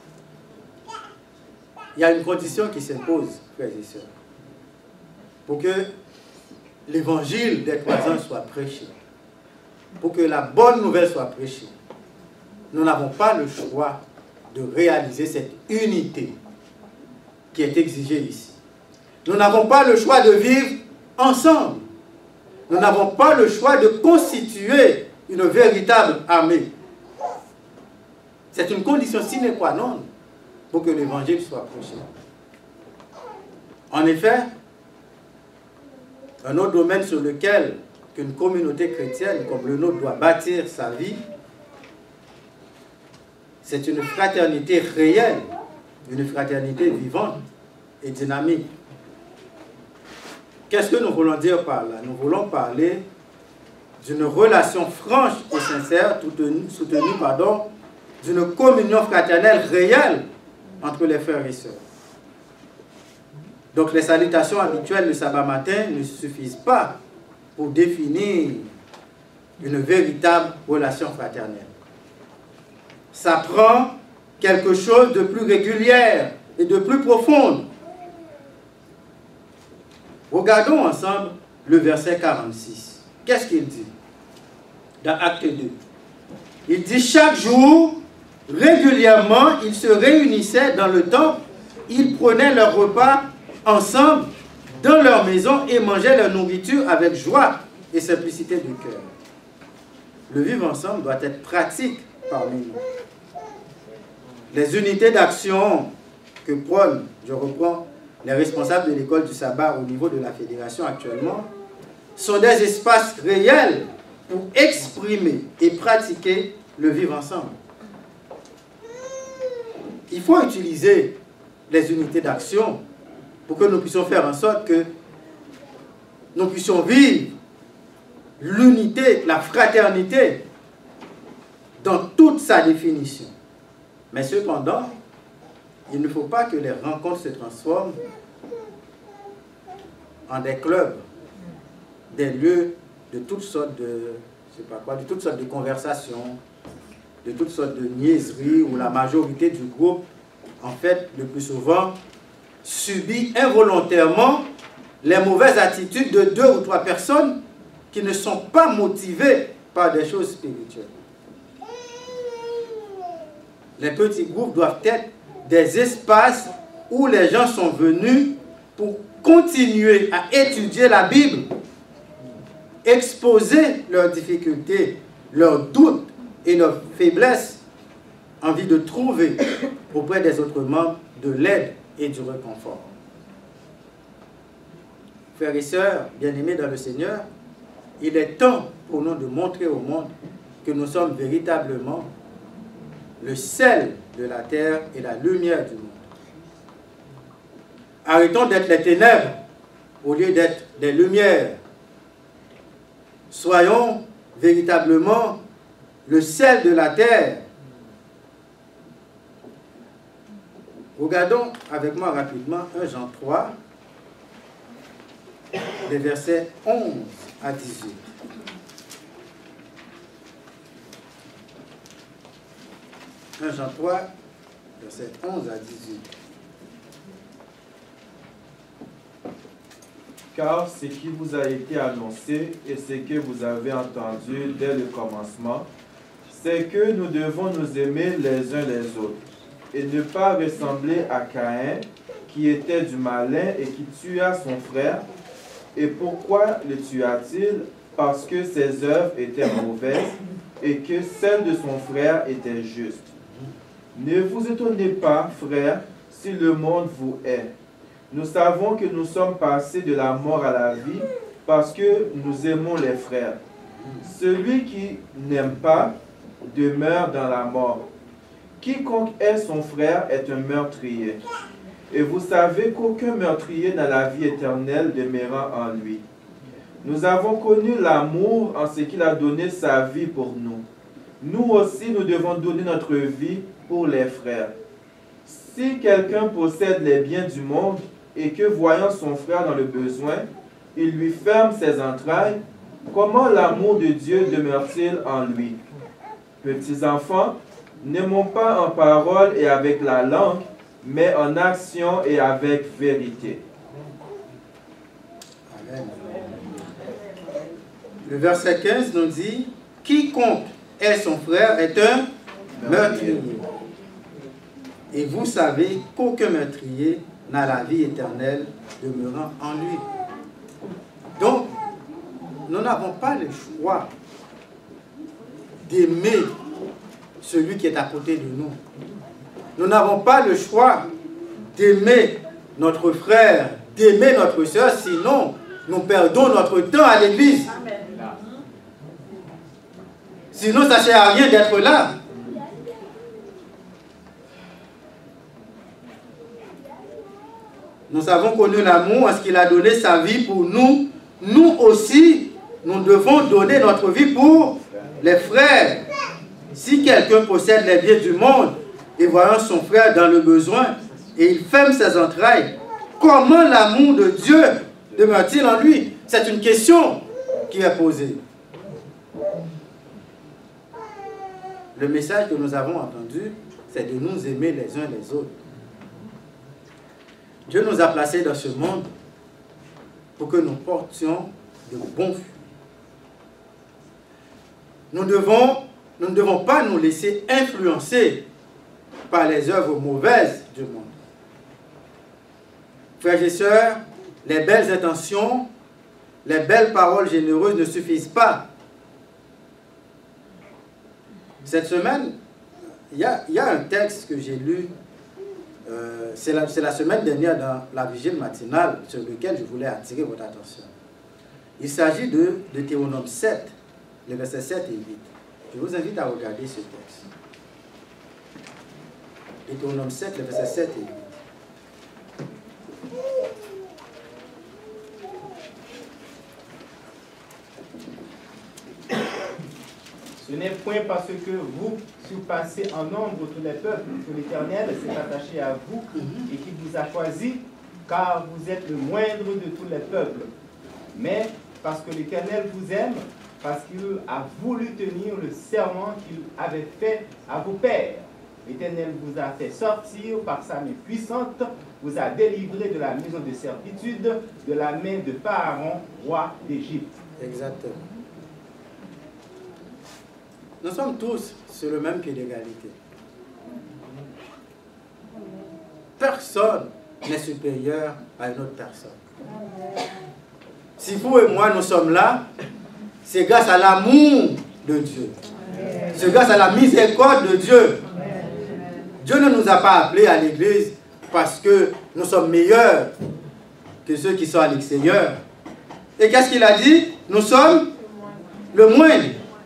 Il y a une condition qui s'impose, frères et sœurs, pour que l'évangile des trois ans soit prêché, pour que la bonne nouvelle soit prêchée. Nous n'avons pas le choix de réaliser cette unité qui est exigée ici. Nous n'avons pas le choix de vivre ensemble. Nous n'avons pas le choix de constituer une véritable armée. C'est une condition sine qua non pour que l'évangile soit prêché. En effet, un autre domaine sur lequel une communauté chrétienne comme le nôtre doit bâtir sa vie, c'est une fraternité réelle, une fraternité vivante et dynamique. Qu'est-ce que nous voulons dire par là? Nous voulons parler d'une relation franche et sincère, soutenue, soutenue pardon, d'une communion fraternelle réelle entre les frères et sœurs. Donc les salutations habituelles le sabbat matin ne suffisent pas pour définir une véritable relation fraternelle. Ça prend quelque chose de plus régulière et de plus profonde. Regardons ensemble le verset quarante-six. Qu'est-ce qu'il dit dans Acte deux? Il dit, chaque jour, régulièrement, ils se réunissaient dans le temple, ils prenaient leur repas ensemble dans leur maison et mangeaient leur nourriture avec joie et simplicité de cœur. Le vivre ensemble doit être pratique parmi nous. Les unités d'action que prônent, je reprends, les responsables de l'école du sabbat au niveau de la fédération actuellement, sont des espaces réels pour exprimer et pratiquer le vivre ensemble. Il faut utiliser les unités d'action pour que nous puissions faire en sorte que nous puissions vivre l'unité, la fraternité dans toute sa définition. Mais cependant, il ne faut pas que les rencontres se transforment en des clubs, des lieux de toutes sortes de, je sais pas quoi, de toutes sortes de conversations, de toutes sortes de niaiseries où la majorité du groupe, en fait, le plus souvent, subit involontairement les mauvaises attitudes de deux ou trois personnes qui ne sont pas motivées par des choses spirituelles. Les petits groupes doivent être des espaces où les gens sont venus pour continuer à étudier la Bible, exposer leurs difficultés, leurs doutes et leurs faiblesses envie de trouver auprès des autres membres de l'aide et du réconfort. Frères et sœurs, bien-aimés dans le Seigneur, il est temps pour nous de montrer au monde que nous sommes véritablement le sel de la terre et la lumière du monde. Arrêtons d'être les ténèbres au lieu d'être des lumières. Soyons véritablement le sel de la terre. Regardons avec moi rapidement un Jean trois, les versets onze à dix-huit. un Jean trois, versets onze à dix-huit. Car ce qui vous a été annoncé et ce que vous avez entendu dès le commencement, c'est que nous devons nous aimer les uns les autres et ne pas ressembler à Caïn, qui était du malin et qui tua son frère. Et pourquoi le tua-t-il? Parce que ses œuvres étaient mauvaises et que celles de son frère étaient justes. Ne vous étonnez pas, frères, si le monde vous hait. Nous savons que nous sommes passés de la mort à la vie parce que nous aimons les frères. Celui qui n'aime pas demeure dans la mort. Quiconque hait son frère est un meurtrier. Et vous savez qu'aucun meurtrier n'a la vie éternelle demeurant en lui. Nous avons connu l'amour en ce qu'il a donné sa vie pour nous. Nous aussi, nous devons donner notre vie pour les frères. Si quelqu'un possède les biens du monde et que, voyant son frère dans le besoin, il lui ferme ses entrailles, comment l'amour de Dieu demeure-t-il en lui? Petits enfants, n'aimons pas en parole et avec la langue, mais en action et avec vérité. Amen. Le verset quinze nous dit, « Quiconque est son frère est un meurtrier. Et vous savez qu'aucun meurtrier n'a la vie éternelle demeurant en lui. » Donc, nous n'avons pas le choix d'aimer celui qui est à côté de nous. Nous n'avons pas le choix d'aimer notre frère, d'aimer notre soeur, sinon nous perdons notre temps à l'église. Sinon, ça ne sert à rien d'être là. Nous avons connu l'amour, est-ce qu'il a donné sa vie pour nous. Nous aussi, nous devons donner notre vie pour les frères. Si quelqu'un possède les biens du monde et voyant son frère dans le besoin et il ferme ses entrailles, comment l'amour de Dieu demeure-t-il en lui? C'est une question qui est posée. Le message que nous avons entendu, c'est de nous aimer les uns les autres. Dieu nous a placés dans ce monde pour que nous portions de bons fruits. Nous, devons, nous ne devons pas nous laisser influencer par les œuvres mauvaises du monde. Frères et sœurs, les belles intentions, les belles paroles généreuses ne suffisent pas. Cette semaine, il y a, il y a un texte que j'ai lu, euh, c'est la, la semaine dernière dans la vigile matinale, sur lequel je voulais attirer votre attention. Il s'agit de Deutéronome sept, les versets sept et huit. Je vous invite à regarder ce texte. Deutéronome sept, les versets sept et huit. Ce n'est point parce que vous surpassez en nombre tous les peuples que l'Éternel s'est attaché à vous et qu'il vous a choisi, car vous êtes le moindre de tous les peuples. Mais parce que l'Éternel vous aime, parce qu'il a voulu tenir le serment qu'il avait fait à vos pères. L'Éternel vous a fait sortir par sa main puissante, vous a délivré de la maison de servitude, de la main de Pharaon, roi d'Égypte. Exactement. Nous sommes tous sur le même pied d'égalité. Personne n'est supérieur à une autre personne. Si vous et moi nous sommes là, c'est grâce à l'amour de Dieu. C'est grâce à la miséricorde de Dieu. Dieu ne nous a pas appelés à l'église parce que nous sommes meilleurs que ceux qui sont à l'extérieur. Et qu'est-ce qu'il a dit? Nous sommes le moindre.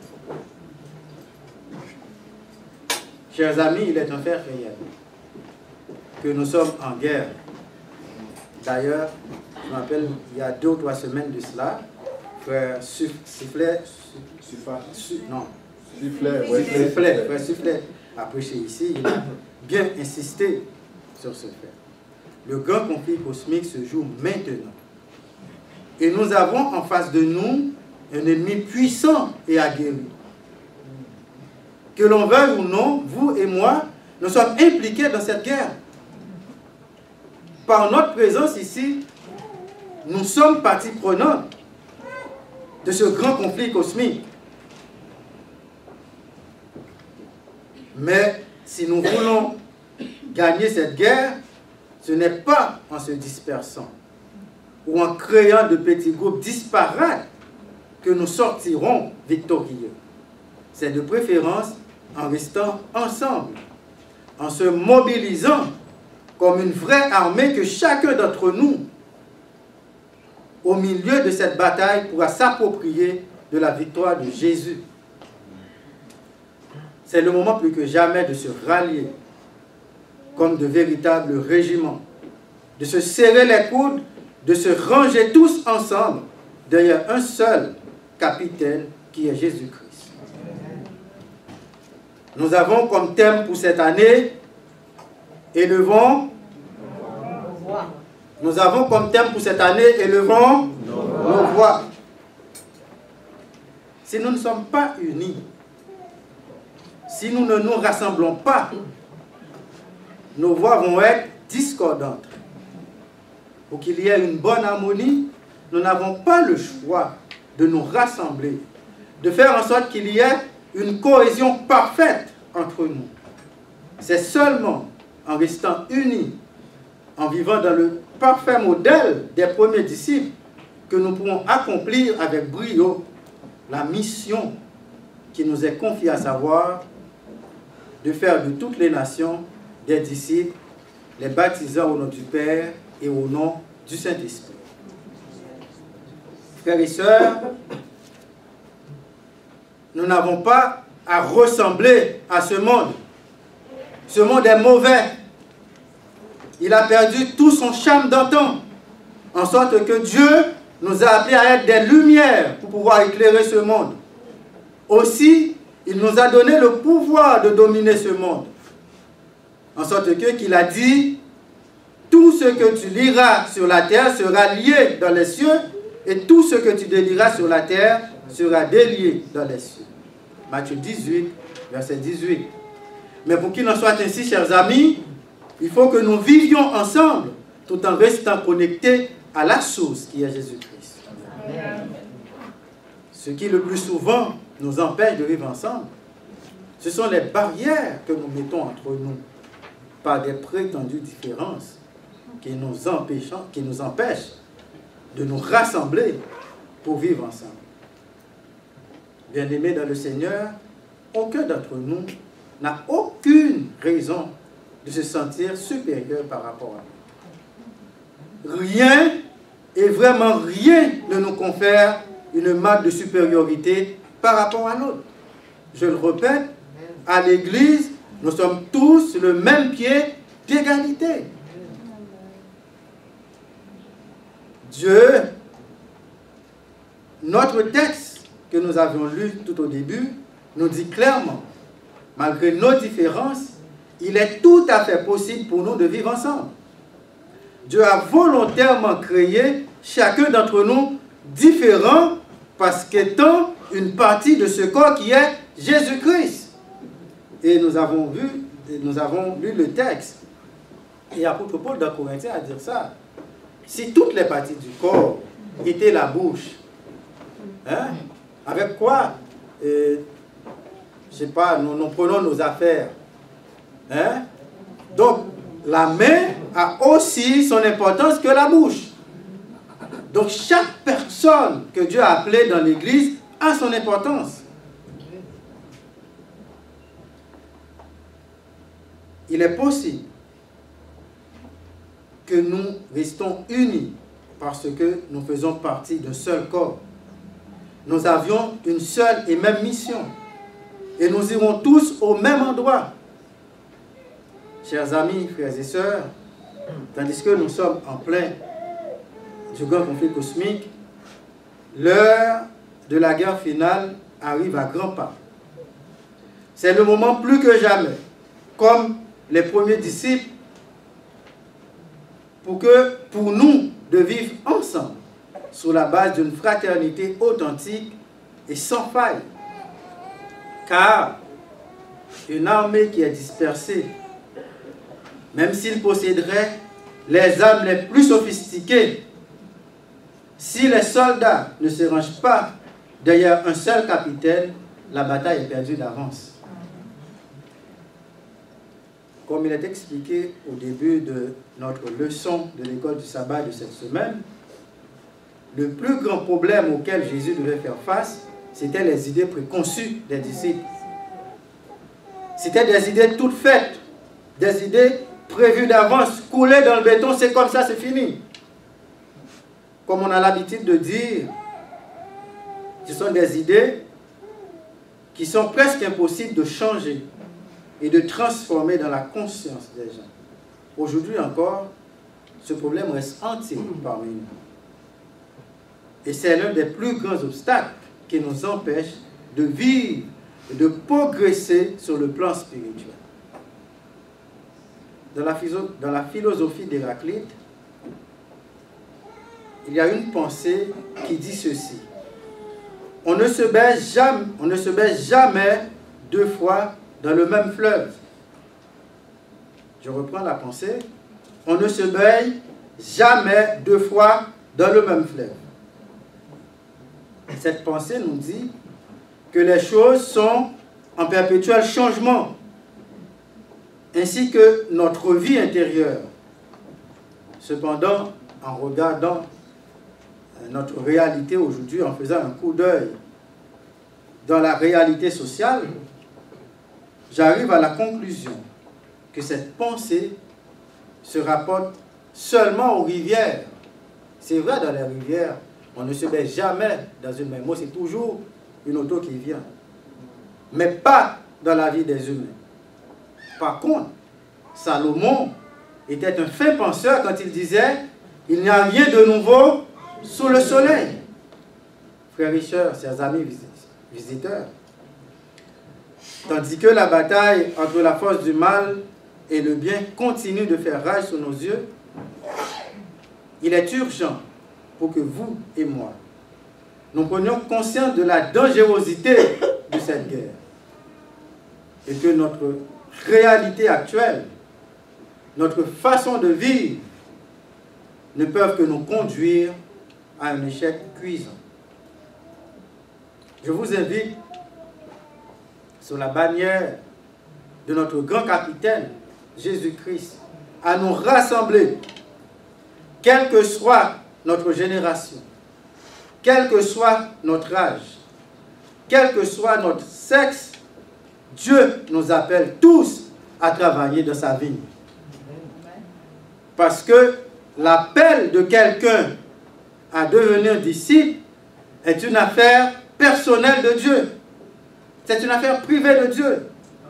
Chers amis, il est un fait réel que nous sommes en guerre. D'ailleurs, je me rappelle, il y a deux ou trois semaines de cela, frère Sifflet, non, Sifflet, ouais, Sifflet, frère Sifflet a prêché ici, il a bien insisté sur ce fait. Le grand conflit cosmique se joue maintenant. Et nous avons en face de nous un ennemi puissant et aguerri. Que l'on veuille ou non, vous et moi, nous sommes impliqués dans cette guerre. Par notre présence ici, nous sommes partie prenante de ce grand conflit cosmique. Mais si nous voulons gagner cette guerre, ce n'est pas en se dispersant ou en créant de petits groupes disparates que nous sortirons victorieux. C'est de préférence en restant ensemble, en se mobilisant comme une vraie armée que chacun d'entre nous, au milieu de cette bataille, pourra s'approprier de la victoire de Jésus. C'est le moment plus que jamais de se rallier comme de véritables régiments, de se serrer les coudes, de se ranger tous ensemble derrière un seul capitaine qui est Jésus-Christ. Nous avons comme thème pour cette année, élevons. Nous avons comme thème pour cette année, élevons nos voix. Si nous ne sommes pas unis, si nous ne nous rassemblons pas, nos voix vont être discordantes. Pour qu'il y ait une bonne harmonie, nous n'avons pas le choix de nous rassembler, de faire en sorte qu'il y ait une cohésion parfaite entre nous. C'est seulement en restant unis, en vivant dans le parfait modèle des premiers disciples, que nous pourrons accomplir avec brio la mission qui nous est confiée, à savoir de faire de toutes les nations des disciples, les baptisant au nom du Père et au nom du Saint-Esprit. Frères et sœurs, nous n'avons pas à ressembler à ce monde. Ce monde est mauvais. Il a perdu tout son charme d'antan, en sorte que Dieu nous a appelés à être des lumières pour pouvoir éclairer ce monde. Aussi, il nous a donné le pouvoir de dominer ce monde, en sorte que qu'il a dit, tout ce que tu liras sur la terre sera lié dans les cieux, et tout ce que tu délieras sur la terre sera délié dans les cieux. Matthieu dix-huit, verset dix-huit. Mais pour qu'il en soit ainsi, chers amis, il faut que nous vivions ensemble, tout en restant connectés à la source qui est Jésus-Christ. Ce qui le plus souvent nous empêche de vivre ensemble, ce sont les barrières que nous mettons entre nous par des prétendues différences qui nous empêchent, qui nous empêchent de nous rassembler pour vivre ensemble. Bien-aimés dans le Seigneur, aucun d'entre nous n'a aucune raison de se sentir supérieur par rapport à nous. Rien, et vraiment rien, ne nous confère une marque de supériorité par rapport à l'autre. Je le répète, à l'Église, nous sommes tous sur le même pied d'égalité. Dieu, notre texte que nous avions lu tout au début, nous dit clairement, malgré nos différences, il est tout à fait possible pour nous de vivre ensemble. Dieu a volontairement créé chacun d'entre nous différents parce qu'étant une partie de ce corps qui est Jésus-Christ. Et nous avons vu, nous avons lu le texte. Et l'apôtre Paul dans Corinthiens a dit ça. Si toutes les parties du corps étaient la bouche, hein, avec quoi, euh, je ne sais pas, nous, nous prenons nos affaires. Hein? Donc, la main a aussi son importance que la bouche. Donc, chaque personne que Dieu a appelée dans l'Église a son importance. il est possible que nous restons unis parce que nous faisons partie d'un seul corps. Nous avions une seule et même mission. Et nous irons tous au même endroit. Chers amis, frères et sœurs, tandis que nous sommes en plein du grand conflit cosmique, l'heure de la guerre finale arrive à grands pas. C'est le moment plus que jamais, comme les premiers disciples, pour, que, pour nous de vivre ensemble sur la base d'une fraternité authentique et sans faille. Car une armée qui est dispersée, même s'il posséderait les armes les plus sophistiquées, si les soldats ne se rangent pas derrière un seul capitaine, la bataille est perdue d'avance. Comme il est expliqué au début de notre leçon de l'école du sabbat de cette semaine, le plus grand problème auquel Jésus devait faire face, c'était les idées préconçues des disciples. C'était des idées toutes faites, des idées prévues d'avance, coulées dans le béton, c'est comme ça, c'est fini. Comme on a l'habitude de dire, ce sont des idées qui sont presque impossibles de changer et de transformer dans la conscience des gens. Aujourd'hui encore, ce problème reste entier parmi nous. Et c'est l'un des plus grands obstacles qui nous empêche de vivre et de progresser sur le plan spirituel. Dans la, dans la philosophie d'Héraclite, il y a une pensée qui dit ceci. On ne se baise jamais, on ne se baise jamais deux fois dans le même fleuve. Je reprends la pensée. On ne se baigne jamais deux fois dans le même fleuve. Cette pensée nous dit que les choses sont en perpétuel changement, ainsi que notre vie intérieure. Cependant, en regardant notre réalité aujourd'hui, en faisant un coup d'œil dans la réalité sociale, j'arrive à la conclusion que cette pensée se rapporte seulement aux rivières. C'est vrai, dans les rivières, on ne se met jamais dans une même eau, c'est toujours une auto qui vient. Mais pas dans la vie des humains. Par contre, Salomon était un fin penseur quand il disait « Il n'y a rien de nouveau sous le soleil ». Frères et sœurs, chers amis visiteurs, tandis que la bataille entre la force du mal et le bien continue de faire rage sous nos yeux, il est urgent pour que vous et moi, nous prenions conscience de la dangerosité de cette guerre et que notre réalité actuelle, notre façon de vivre, ne peuvent que nous conduire à un échec cuisant. Je vous invite, sous la bannière de notre grand capitaine, Jésus-Christ, à nous rassembler, quelle que soit notre génération, quel que soit notre âge, quel que soit notre sexe, Dieu nous appelle tous à travailler dans sa vigne. Parce que l'appel de quelqu'un à devenir disciple est une affaire personnelle de Dieu. C'est une affaire privée de Dieu.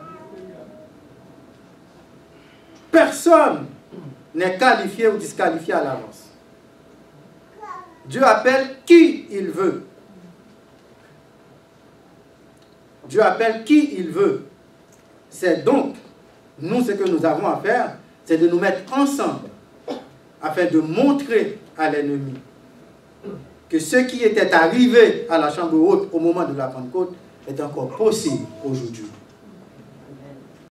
Personne n'est qualifié ou disqualifié à l'avance. Dieu appelle qui il veut. Dieu appelle qui il veut. C'est donc, nous, ce que nous avons à faire, c'est de nous mettre ensemble afin de montrer à l'ennemi que ce qui était arrivé à la chambre haute au moment de la Pentecôte est encore possible aujourd'hui.